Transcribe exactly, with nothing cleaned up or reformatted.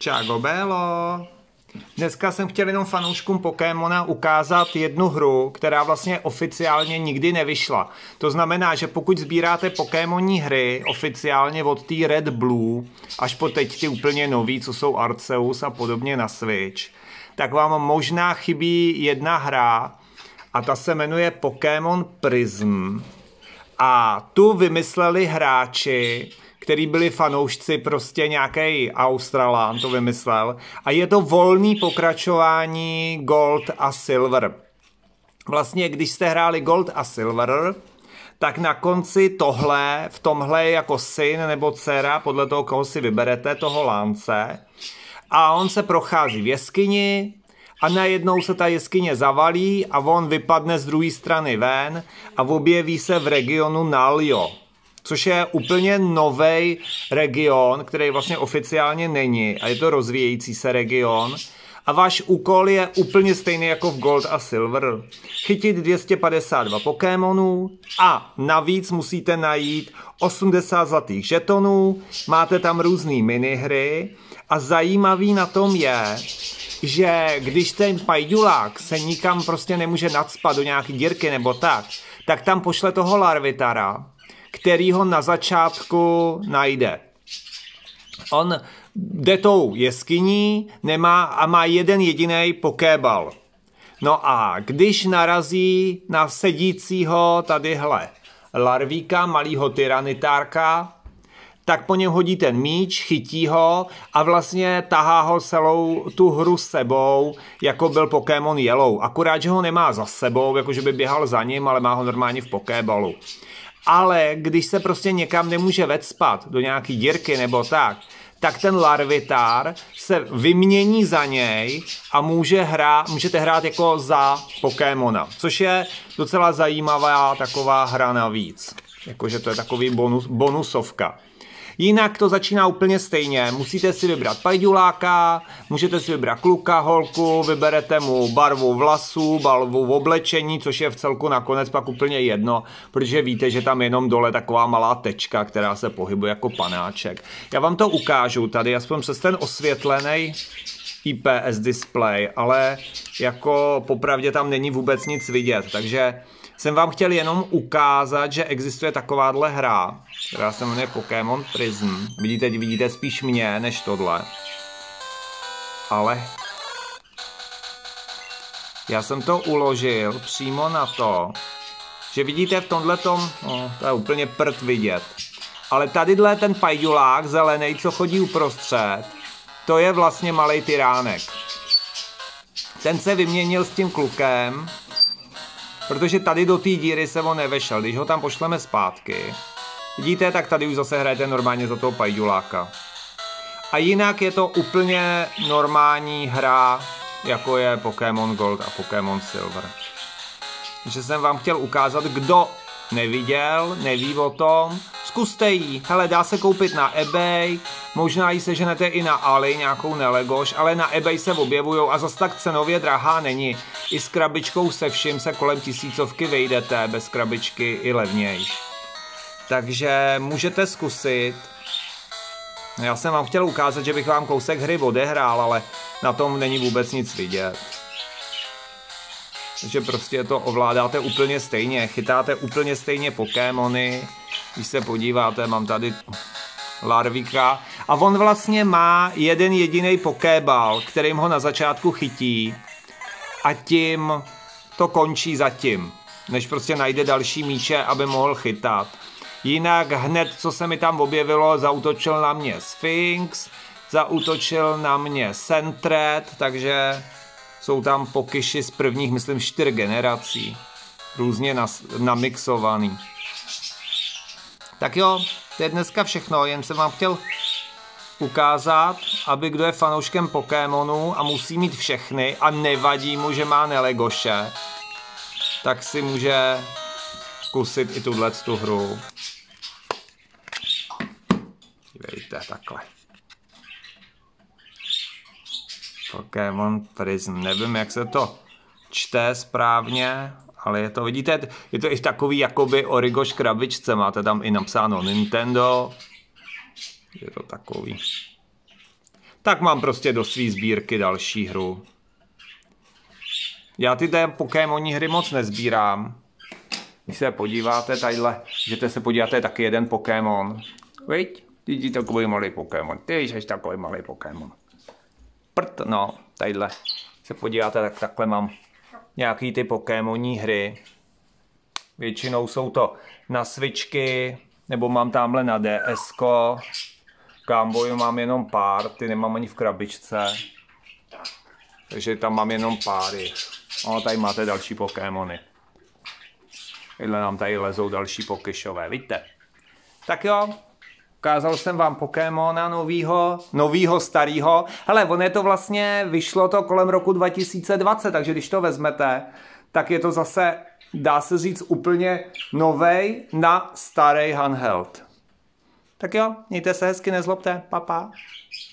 Čágo Bélo. Dneska jsem chtěl jenom fanouškům Pokémona ukázat jednu hru, která vlastně oficiálně nikdy nevyšla. To znamená, že pokud sbíráte Pokémonní hry oficiálně od té Red Blue až po teď ty úplně nový, co jsou Arceus a podobně na Switch, tak vám možná chybí jedna hra a ta se jmenuje Pokémon Prism. A tu vymysleli hráči, který byli fanoušci, prostě nějaký Australán to vymyslel. A je to volný pokračování Gold a Silver. Vlastně, když jste hráli Gold a Silver, tak na konci tohle, v tomhle je jako syn nebo dcera, podle toho, koho si vyberete, toho lánce. A on se prochází v jeskyni a najednou se ta jeskyně zavalí a on vypadne z druhé strany ven a objeví se v regionu Naljo, což je úplně nový region, který vlastně oficiálně není a je to rozvíjející se region. A váš úkol je úplně stejný jako v Gold a Silver. Chytit dvě stě padesát dva Pokémonů a navíc musíte najít osmdesát zlatých žetonů, máte tam různé minihry a zajímavý na tom je, že když ten pajdulák se nikam prostě nemůže nacpat do nějaké dírky nebo tak, tak tam pošle toho larvitara, který ho na začátku najde. On jde tou jeskyní, nemá a má jeden jediný pokébal. No a když narazí na sedícího tadyhle larvíka, malýho tyranitárka, tak po něm hodí ten míč, chytí ho a vlastně tahá ho celou tu hru s sebou, jako byl Pokémon Yellow. Akorát, že ho nemá za sebou, jakože by běhal za ním, ale má ho normálně v pokébalu. Ale když se prostě někam nemůže vecpat do nějaký dírky nebo tak, tak ten larvitár se vymění za něj a může hrát, můžete hrát jako za Pokémona, což je docela zajímavá taková hra navíc. Jakože to je takový bonus, bonusovka. Jinak to začíná úplně stejně. Musíte si vybrat pajduláka, můžete si vybrat kluka, holku, vyberete mu barvu vlasů, barvu oblečení, což je v celku nakonec pak úplně jedno, protože víte, že tam jenom dole taková malá tečka, která se pohybuje jako panáček. Já vám to ukážu tady, aspoň přes ten osvětlený I P S display, ale jako popravdě tam není vůbec nic vidět, takže jsem vám chtěl jenom ukázat, že existuje takováhle hra, která se jmenuje Pokémon Prism. Vidíte, vidíte spíš mě, než tohle. Ale já jsem to uložil přímo na to, že vidíte v tomhletom, no, to je úplně prd vidět. Ale tadyhle ten pajdulák zelený, co chodí uprostřed, to je vlastně malej tyránek. Ten se vyměnil s tím klukem, protože tady do té díry se on nevešel. Když ho tam pošleme zpátky, vidíte, tak tady už zase hrajete normálně za toho pajduláka. A jinak je to úplně normální hra, jako je Pokémon Gold a Pokémon Silver. Takže jsem vám chtěl ukázat, kdo neviděl, neví o tom, zkuste ji. Hele, dá se koupit na eBay, možná ji seženete i na Ali, nějakou nelegoš, ale na eBay se objevujou a zase tak cenově drahá není. I s krabičkou se vším se kolem tisícovky vejdete, bez krabičky i levnější. Takže můžete zkusit. Já jsem vám chtěl ukázat, že bych vám kousek hry odehrál, ale na tom není vůbec nic vidět. Takže prostě to ovládáte úplně stejně, chytáte úplně stejně Pokémony. Když se podíváte, mám tady larvíka. A on vlastně má jeden jediný pokébal, kterým ho na začátku chytí. A tím to končí zatím, než prostě najde další míče, aby mohl chytat. Jinak hned, co se mi tam objevilo, zaútočil na mě Sphinx, zaútočil na mě Sentret, takže jsou tam pokyši z prvních, myslím, čtyř generací. Různě nas, namixovaný. Tak jo, to je dneska všechno, jen jsem vám chtěl ukázat, aby kdo je fanouškem Pokémonů a musí mít všechny a nevadí mu, že má nelegoše, tak si může zkusit i tuhle hru. Dívejte, takhle. Pokémon Prism, nevím, jak se to čte správně, ale je to, vidíte, je to i takový jakoby origoš krabičce, máte tam i napsáno Nintendo, je to takový. tak mám prostě do svý sbírky další hru. Já ty té Pokémonní hry moc nezbírám. Když se podíváte tadyhle, můžete se podíváte, taky jeden Pokémon. Viď? Ty jsi takový malý Pokémon. Ty jsi takový malý Pokémon. Prd, no, tadyhle. Se podíváte, tak takhle mám nějaký ty Pokémonní hry. Většinou jsou to na Switchky, nebo mám tamhle na DSko. Game Boyu mám jenom pár, ty nemám ani v krabičce. Takže tam mám jenom páry. No, tady máte další Pokémony. Tyhle nám tady lezou další Pokéšové, vidíte? Tak jo, ukázal jsem vám Pokémona novýho, novýho, starýho. Hele, on je to vlastně, vyšlo to kolem roku dva tisíce dvacet, takže když to vezmete, tak je to zase, dá se říct, úplně novej na starý handheld. Tak jo, mějte se hezky, nezlobte, pa, pa.